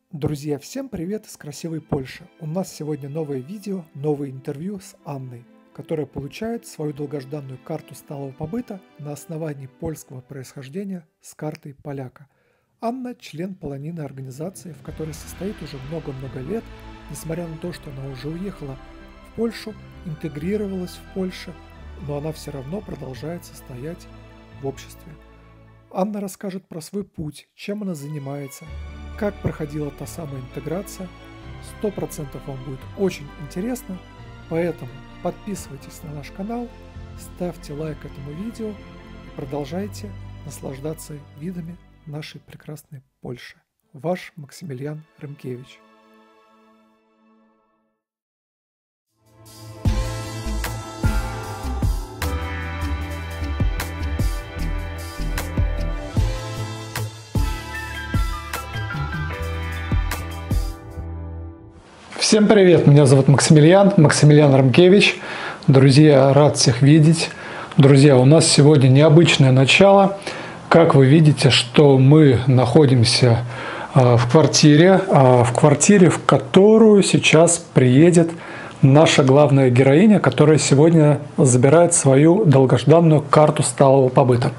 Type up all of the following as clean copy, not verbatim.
Друзья, всем привет из красивой Польши! У нас сегодня новое видео, новое интервью с Анной, которая получает свою долгожданную карту сталого побыта на основании польского происхождения с картой поляка. Анна – член полонийной организации, в которой состоит уже много-много лет, несмотря на то, что она уже уехала в Польшу, интегрировалась в Польше, но она все равно продолжает состоять в обществе. Анна расскажет про свой путь, чем она занимается, как проходила та самая интеграция. 100% вам будет очень интересно, поэтому подписывайтесь на наш канал, ставьте лайк этому видео и продолжайте наслаждаться видами нашей прекрасной Польши. Ваш Максимилиан Рымкевич. Всем привет, меня зовут Максимилиан Рымкевич. Друзья, рад всех видеть. Друзья, у нас сегодня необычное начало. Как вы видите, что мы находимся в квартире, в которую сейчас приедет наша главная героиня, которая сегодня забирает свою долгожданную карту сталого побыта.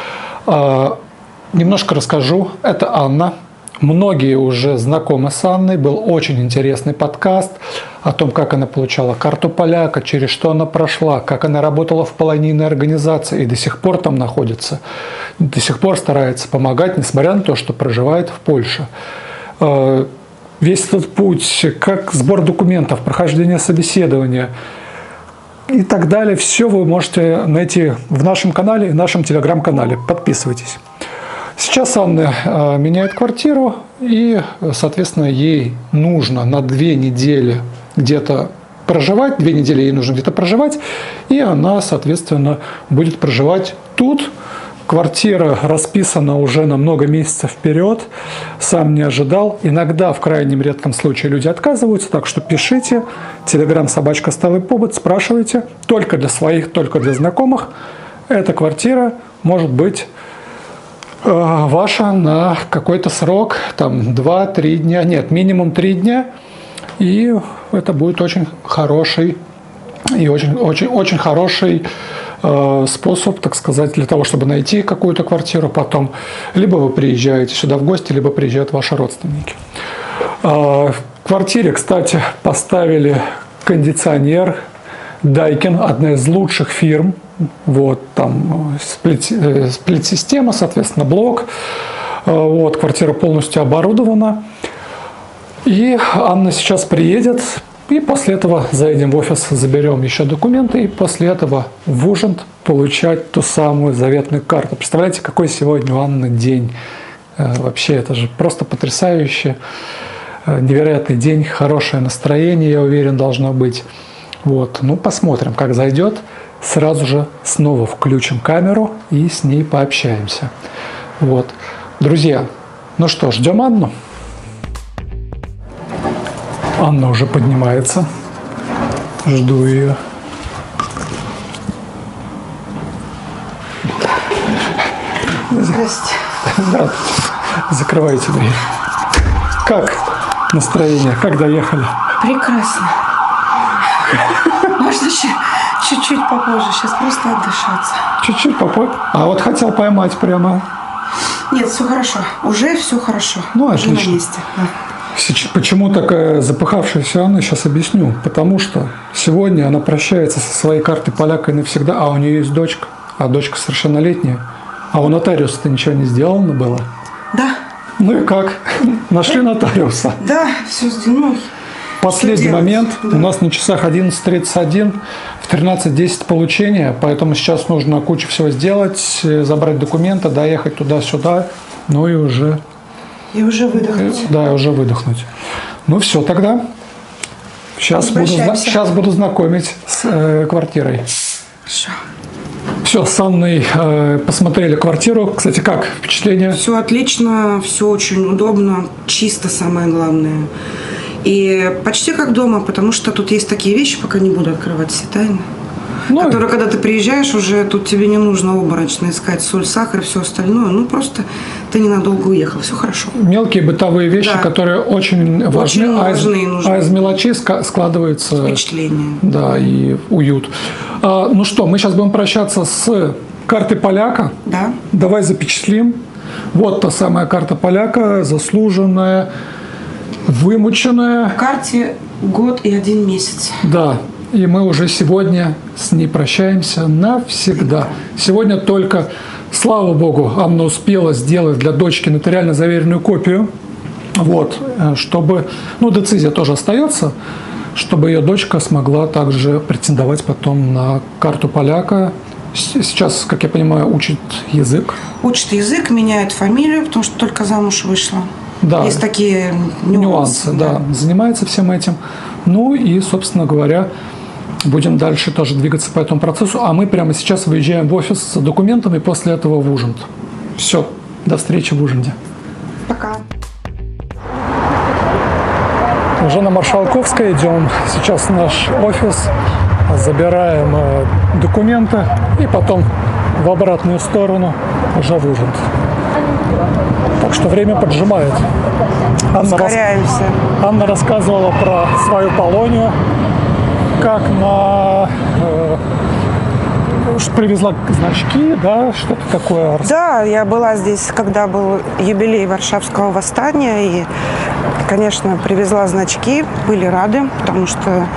Немножко расскажу. Это Анна. Многие уже знакомы с Анной, был очень интересный подкаст о том, как она получала карту поляка, через что она прошла, как она работала в полонийной организации и до сих пор там находится, до сих пор старается помогать, несмотря на то, что проживает в Польше. Весь этот путь, как сбор документов, прохождение собеседования и так далее, все вы можете найти в нашем канале и нашем телеграм-канале. Подписывайтесь. Сейчас Анна меняет квартиру, и, соответственно, ей нужно на 2 недели где-то проживать, 2 недели ей нужно где-то проживать, и она, соответственно, будет проживать тут. Квартира расписана уже на много месяцев вперед, сам не ожидал. Иногда, в крайнем редком случае, люди отказываются, так что пишите, телеграм-собачка сталый побыт, спрашивайте, только для своих, только для знакомых. Эта квартира может быть ваша на какой-то срок, там 2-3 дня, нет, минимум 3 дня, и это будет очень хороший и очень хороший способ, так сказать, для того, чтобы найти какую-то квартиру потом. Либо вы приезжаете сюда в гости, либо приезжают ваши родственники. В квартире, кстати, поставили кондиционер Daikin, одна из лучших фирм. Вот, там сплит-система, соответственно, блок. Вот, квартира полностью оборудована. И Анна сейчас приедет, и после этого заедем в офис, заберем еще документы, и после этого в ужин получать ту самую заветную карту. Представляете, какой сегодня у Анны день? Вообще, это же просто потрясающе. Невероятный день, хорошее настроение, я уверен, должно быть. Вот, ну, посмотрим, как зайдет. Сразу же снова включим камеру и с ней пообщаемся. Вот. Друзья, ну что, ждем Анну. Анна уже поднимается. Жду ее. Здравствуйте. Да. Закрывайте дверь. Как настроение? Как доехали? Прекрасно. Можно чуть-чуть попозже, сейчас просто отдышаться. Чуть-чуть попозже? А вот хотел поймать прямо. Нет, все хорошо. Уже все хорошо. Ну, уже отлично. на месте. Да. Почему такая запыхавшаяся Анна, сейчас объясню. Потому что сегодня она прощается со своей картой поляка и навсегда, а у нее есть дочка, а дочка совершеннолетняя. А у нотариуса-то ничего не сделано было. Да. Ну и как? Нашли нотариуса? Да, все сделано. Последний момент. Да. У нас на часах 11:31, в 13:10 получение, поэтому сейчас нужно кучу всего сделать, забрать документы, доехать туда-сюда, ну и уже... И уже выдохнуть. Да, и уже выдохнуть. Ну все тогда. Сейчас буду знакомить с квартирой. Хорошо. Все, с Анной посмотрели квартиру. Кстати, как впечатление? Все отлично, все очень удобно, чисто, самое главное. И почти как дома, потому что тут есть такие вещи, пока не буду открывать все тайны. Ну, которая, когда ты приезжаешь, уже тут тебе не нужно оборочно искать соль, сахар и все остальное. Ну, просто ты ненадолго уехал, все хорошо. Мелкие бытовые вещи, Да. которые очень важны, Очень важны и нужны. а из мелочей складывается Впечатление. да, и уют. Ну что, мы сейчас будем прощаться с картой поляка. Да. Давай запечатлим. Вот та самая карта поляка, заслуженная, вымученная. В карте год и 1 месяц. Да, и мы уже сегодня с ней прощаемся навсегда. Сегодня только, слава богу, Анна успела сделать для дочки нотариально заверенную копию. Вот, чтобы, ну, децизия тоже остается, чтобы ее дочка смогла также претендовать потом на карту поляка. Сейчас, как я понимаю, учит язык. Учит язык, меняет фамилию, потому что только замуж вышла. Да. Есть такие нюансы. Да, занимается всем этим. Ну и, собственно говоря, будем дальше тоже двигаться по этому процессу. А мы прямо сейчас выезжаем в офис с документами, после этого в Ужинт. Все, до встречи в Ужинте. Пока. Уже на Маршалковской идем. Сейчас в наш офис, забираем документы и потом в обратную сторону уже в Ужинт. Так что время поджимает. Ускоряемся. Анна рассказывала про свою Полонию, как привезла значки, да, что-то такое. Да, я была здесь, когда был юбилей Варшавского восстания, и, конечно, привезла значки, были рады, потому что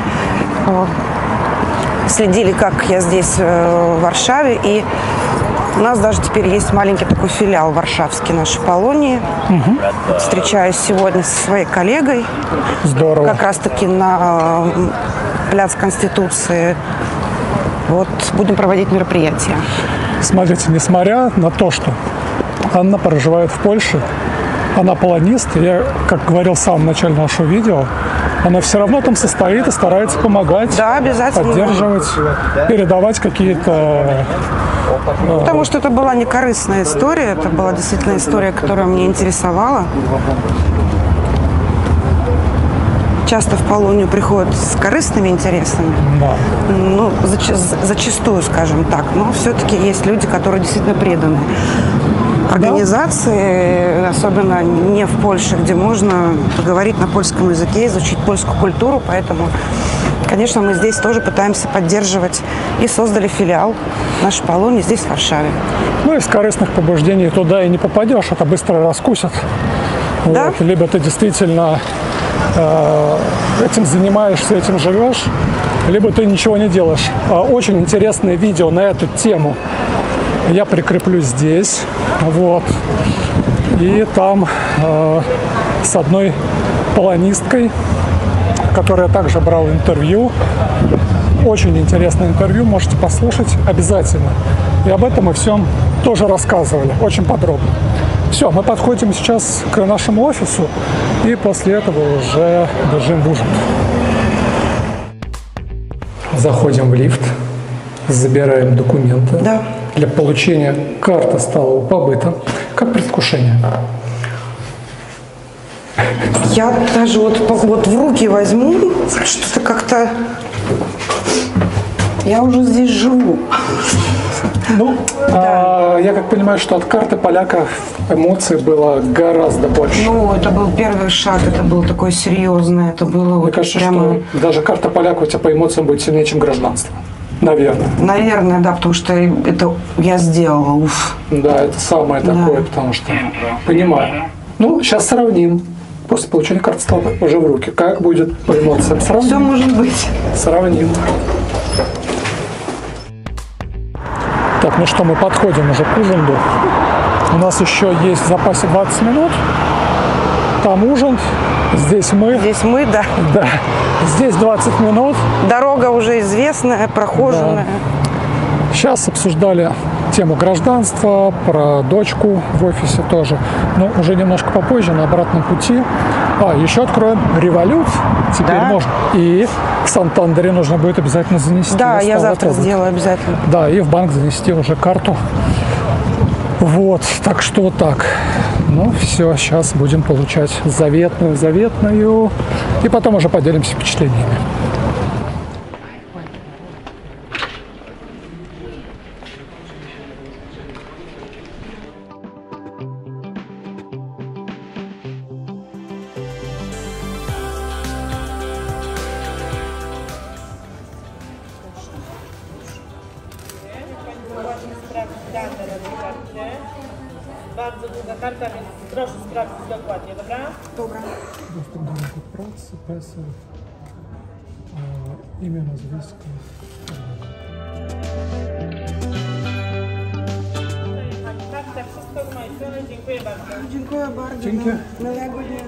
следили, как я здесь в Варшаве, и у нас даже теперь есть маленький такой филиал варшавский нашей Полонии. Угу. Встречаюсь сегодня со своей коллегой. Здорово. Как раз-таки на пляц Конституции. Вот будем проводить мероприятия. Смотрите, несмотря на то, что Анна проживает в Польше, она полонист, я, как говорил в самом начале нашего видео, она все равно там состоит и старается помогать, да, обязательно, поддерживать, передавать какие-то... Потому что это была не корыстная история, это была действительно история, которая меня интересовала. Часто в Полонию приходят с корыстными интересами, Да. Ну, зачастую, скажем так, но все-таки есть люди, которые действительно преданы организации, особенно не в Польше, где можно поговорить на польском языке, изучить польскую культуру, поэтому, конечно, мы здесь тоже пытаемся поддерживать и создали филиал нашей Полонии здесь, в Варшаве. Ну, из корыстных побуждений туда и не попадешь, это быстро раскусят. Да? Вот. Либо ты действительно этим занимаешься, этим живешь, либо ты ничего не делаешь. Очень интересное видео на эту тему я прикреплю здесь. Вот. И там с одной полонисткой, которая также брала интервью. Очень интересное интервью, можете послушать обязательно. И об этом мы всем тоже рассказывали, очень подробно. Все, мы подходим сейчас к нашему офису, и после этого уже бежим в Ужинт. Заходим в лифт, забираем документы. Да. Для получения карты сталого побыта. Как предвкушение? Я даже вот в руки возьму, что-то как-то... Я уже здесь живу. Ну, я как понимаю, что от карты поляка эмоций было гораздо больше. Ну, это был первый шаг, это было такое серьезное, это было Мне вот кажется, прямо... что даже карта поляка у тебя по эмоциям будет сильнее, чем гражданство. Наверное. Наверное, да, потому что это я сделала, уф. Да, это самое такое, потому что понимаю. Ну, сейчас сравним. После получения карты стала уже в руки. Как будет по эмоциям? Сравним. Все может быть. Сравним. Так, ну что, мы подходим уже к Ужинту. У нас еще есть в запасе 20 минут. Там Ужинт, здесь мы. Здесь мы, да. Да, здесь 20 минут. Дорога уже известная, прохоженная. Да. Сейчас обсуждали тему гражданства, про дочку в офисе тоже. Но уже немножко попозже, на обратном пути. Еще откроем Револют. Теперь Да. можно. И в Сантандере нужно будет обязательно занести. Да, я завтра опыт. сделаю обязательно. Да, и в банк занести уже карту. Вот, так что вот так. Ну, все, сейчас будем получать заветную. И потом уже поделимся впечатлениями. ta karta, więc proszę sprawdzić dokładnie, dobra? Dobra. Доступ до банку праці, ПЕСЕЛ, ім'я, nazwisko. Karta, wszystko z mojej strony, dziękuję bardzo. Dziękuję bardzo. Dzięki. Miłego dnia.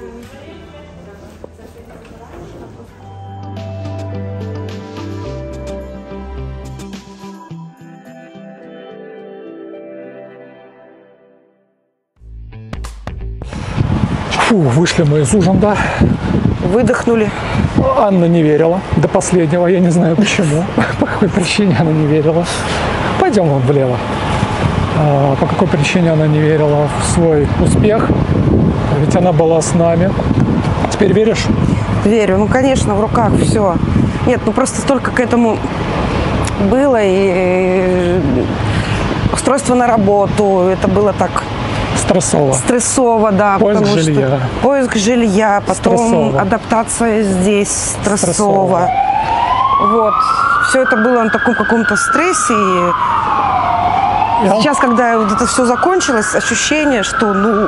Фу, вышли мы из Ужанда. Выдохнули. Анна не верила до последнего, я не знаю почему, по какой причине она не верила. Пойдем вон влево. По какой причине она не верила в свой успех, ведь она была с нами. Теперь веришь? Верю. Ну, конечно, в руках все. Нет, ну просто столько к этому было. И устройство на работу, это было так... Стрессово. Стрессово, да. Поиск потому жилья. Что поиск жилья, потом Стрессово. адаптация здесь стрессово. Вот. Все это было на таком каком-то стрессе. И сейчас, когда вот это все закончилось, ощущение, что, ну,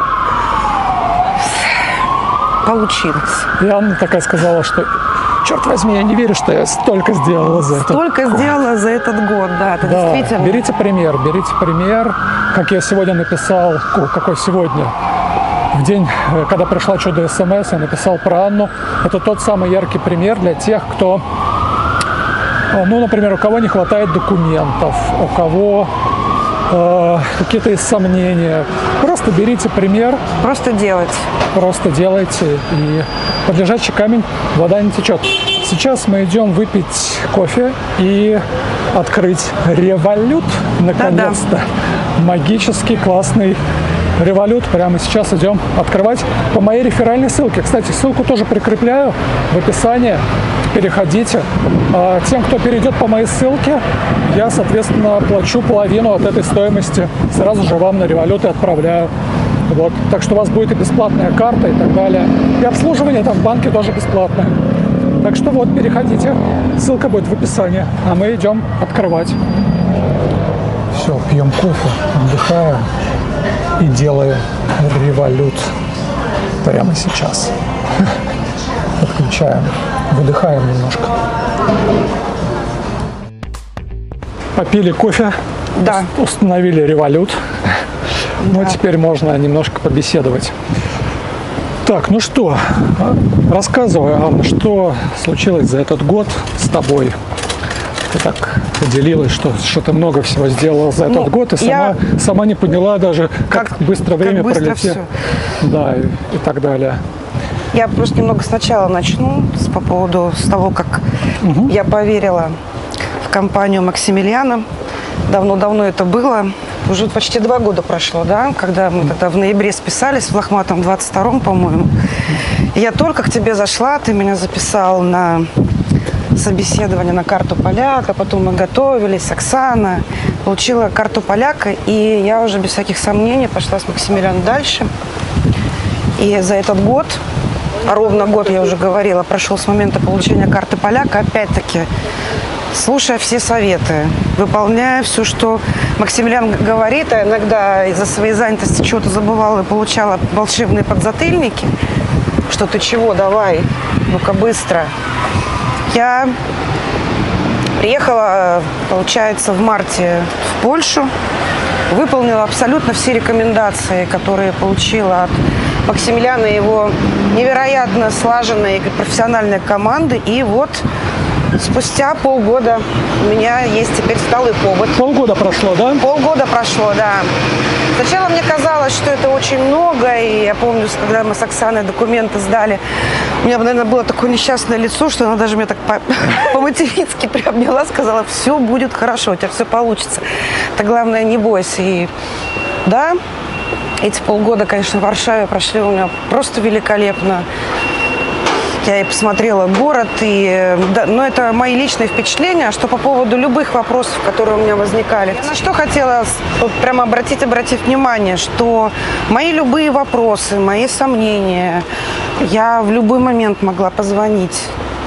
получилось. И Анна такая сказала, что черт возьми, я не верю, что я столько сделала за это. Столько сделала за этот год, да, это Да, действительно. берите пример, как я сегодня написал, какой сегодня, в день, когда пришла чудо СМС, я написал про Анну. Это тот самый яркий пример для тех, кто, ну, например, у кого не хватает документов, у кого какие-то есть сомнения. Просто берите пример, Просто делать. просто делайте, и под лежачий камень вода не течет. Сейчас мы идем выпить кофе и открыть Revolut, наконец-то. Магический, классный Revolut. Прямо сейчас идем открывать по моей реферальной ссылке. Кстати, ссылку тоже прикрепляю в описании. Переходите. Тем, кто перейдет по моей ссылке, я, соответственно, плачу половину от этой стоимости. Сразу же вам на Revolut и отправляю. Вот. Так что у вас будет и бесплатная карта и так далее. И обслуживание там в банке тоже бесплатное. Так что вот, переходите. Ссылка будет в описании. А мы идем открывать. Все, пьем кофе, отдыхаем и делаем Revolut прямо сейчас. Подключаем, выдыхаем немножко. Попили кофе, Да. установили Revolut. Ну, теперь можно немножко побеседовать. Так, ну что, рассказывай, Анна, что случилось за этот год с тобой? Ты так поделилась, что ты много всего сделала за этот год, и сама не поняла даже, как быстро время пролетело. Да, и так далее. Я просто немного сначала начну с того, как я поверила в компанию Максимилиана. Давно-давно это было. Уже почти 2 года прошло, да, когда мы тогда в ноябре списались, в Лохматом 22-м, по-моему. Я только к тебе зашла, ты меня записал на собеседование на карту поляка, потом мы готовились, Оксана получила карту поляка, и я уже без всяких сомнений пошла с Максимилианом дальше. И за этот год, ровно год, я уже говорила, прошел с момента получения карты поляка, опять-таки, слушая все советы, выполняя все, что Максимилиан говорит, а иногда из-за своей занятости чего-то забывала и получала волшебные подзатыльники, что ты чего, давай, ну-ка быстро. Я приехала, получается, в марте в Польшу, выполнила абсолютно все рекомендации, которые получила от Максимилиана и его невероятно слаженной профессиональной команды, и вот спустя полгода у меня есть теперь сталый повод. Полгода прошло, да? Полгода прошло, да. Сначала мне казалось, что это очень много, и я помню, когда мы с Оксаной документы сдали, у меня, наверное, было такое несчастное лицо, что она даже меня так по-матерински приобняла, сказала, все будет хорошо, у тебя все получится. Это главное, не бойся. И да, эти полгода, конечно, в Варшаве прошли у меня просто великолепно. Я и посмотрела город, но это мои личные впечатления, что по поводу любых вопросов, которые у меня возникали. Я на что хотела прямо обратить внимание, что мои любые вопросы, мои сомнения, я в любой момент могла позвонить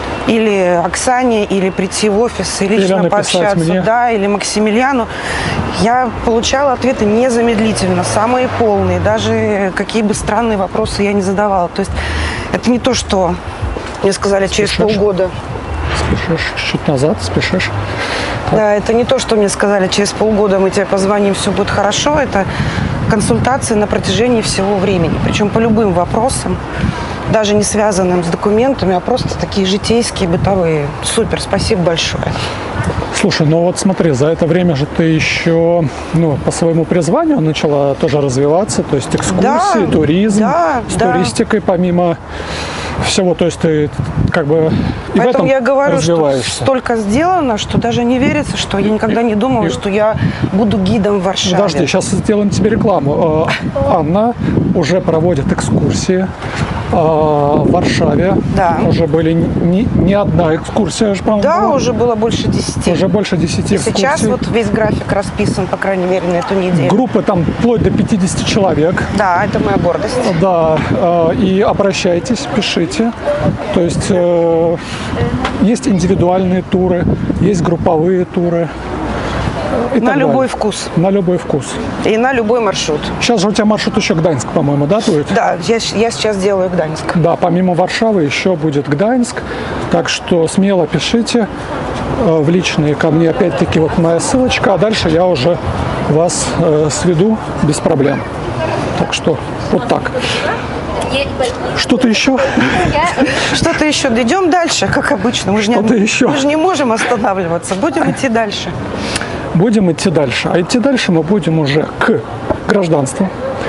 или Оксане, или прийти в офис и лично пообщаться, да, или Максимилиану. Я получала ответы незамедлительно, самые полные, даже какие бы странные вопросы я не задавала. То есть это не то, что мне сказали через полгода. Спешишь чуть назад, спешишь. Да, это не то, что мне сказали через полгода мы тебе позвоним, все будет хорошо. Это консультации на протяжении всего времени. Причем по любым вопросам, даже не связанным с документами, а просто такие житейские, бытовые. Супер, спасибо большое. Слушай, ну вот смотри, за это время же ты еще по своему призванию начала тоже развиваться, то есть экскурсии, туризм, с туристикой помимо всего, то есть ты как бы и поэтому в этом я говорю, что столько сделано, что даже не верится, что я никогда не думала, что я буду гидом в Варшаве. Подожди, сейчас сделаем тебе рекламу. Анна уже проводит экскурсии в Варшаве. Да. Уже были не одна экскурсия, по-моему. Да, уже было больше 10. Уже больше 10 экскурсий. Сейчас вот весь график расписан, по крайней мере, на эту неделю. Группы там вплоть до 50 человек. Да, это моя гордость. Да, и обращайтесь, пишите. То есть есть индивидуальные туры, есть групповые туры. На любой вкус. На любой вкус. И на любой маршрут. Сейчас же у тебя маршрут еще Гданьск, по-моему, да, будет? Да, я сейчас делаю Гданьск. Да, помимо Варшавы еще будет Гданьск. Так что смело пишите в личные ко мне. Опять-таки вот моя ссылочка. А дальше я уже вас сведу без проблем. Так что вот так. Что-то еще? Что-то еще. Идем дальше, как обычно. Мы же не можем останавливаться. Будем идти дальше. Будем идти дальше. А идти дальше мы будем уже к гражданству.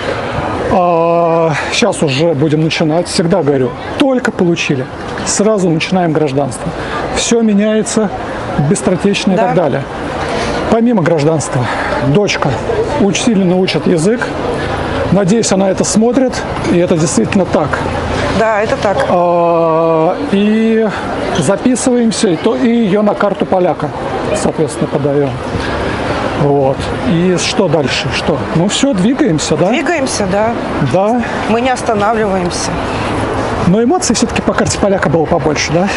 Сейчас уже будем начинать. Всегда говорю, только получили, сразу начинаем гражданство. Все меняется быстротечно и так далее. Помимо гражданства, дочка сильно учит язык. Надеюсь, она это смотрит, и это действительно так. Да, это так. И записываемся, и ее на карту поляка, соответственно, подаем. Вот. И что дальше? Что? Ну все, двигаемся, да? Двигаемся, да. Да. Мы не останавливаемся. Но эмоций все-таки по карте поляка было побольше, да?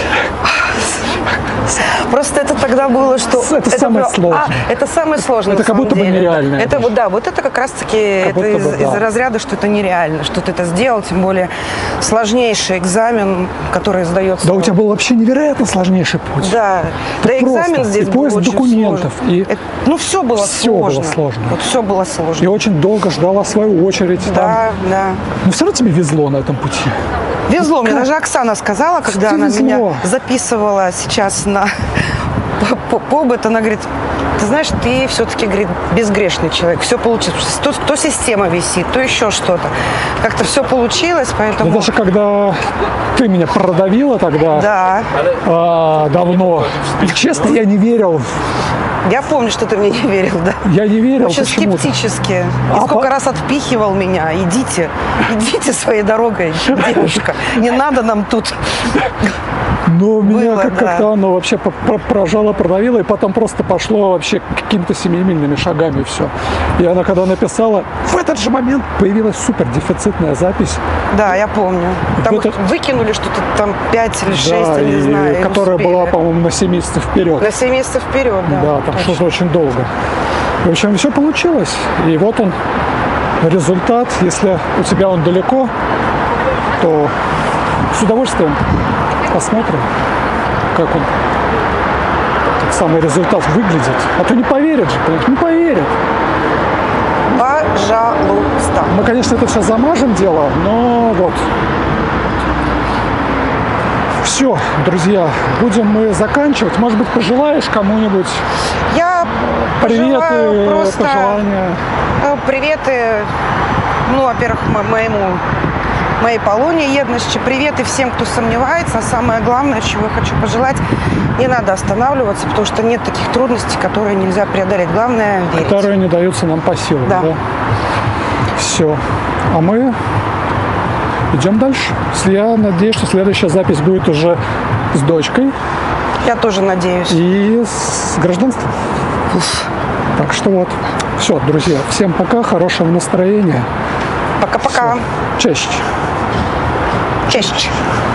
Просто это тогда было, что... Это самое сложное. Это самое сложное. Это как будто бы нереально. Это вот, да, вот это как раз-таки из разряда, что это нереально, что ты это сделал, тем более сложнейший экзамен, который сдается. Да, у тебя был вообще невероятно сложнейший путь. Да, да, экзамен здесь был поиск очень документов. сложный. Все было сложно. Вот все было сложно. И очень долго ждала свою очередь. Да, да. Но все равно тебе везло на этом пути. Везло. Мне даже Оксана сказала, когда она меня записывала сейчас на побыт, она говорит, ты знаешь, ты все-таки, говорит, безгрешный человек, все получилось. То система висит, то еще что-то. Как-то все получилось, поэтому... Да даже когда ты меня продавила тогда, давно, честно, я не верил. Я помню, что ты мне не верил, да. Я не верил. Вообще скептически. И сколько раз отпихивал меня. Идите своей дорогой, девушка. Не надо нам тут. Но меня как-то оно вообще прожало, продавило, и потом просто пошло вообще какими-то семимильными шагами, и все. И она, когда написала, в этот же момент появилась супер дефицитная запись. Да, я помню. Там выкинули что-то там 5 или 6, я не знаю. Которая была, по-моему, на 7 месяцев вперед. На 7 месяцев вперед, да. Да, там что-то очень долго. В общем, все получилось. И вот он, результат. Если у тебя он далеко, то с удовольствием посмотрим, как он, как самый результат выглядит. А то не поверят же, не поверят. Пожалуйста. Мы, конечно, это все замажем дело, но вот. Все, друзья, будем мы заканчивать. Может быть, пожелаешь кому-нибудь? Я приветы, просто пожелания. Приветы, во-первых, моей Полоне Едности. Привет и всем, кто сомневается. А самое главное, чего я хочу пожелать, не надо останавливаться, потому что нет таких трудностей, которые нельзя преодолеть. Главное — верить. Которые не даются нам по силам. Да. Все. А мы идем дальше. Я надеюсь, что следующая запись будет уже с дочкой. Я тоже надеюсь. И с гражданством. Так что вот. Все, друзья. Всем пока. Хорошего настроения. Пока-пока. Чаще. Чаще.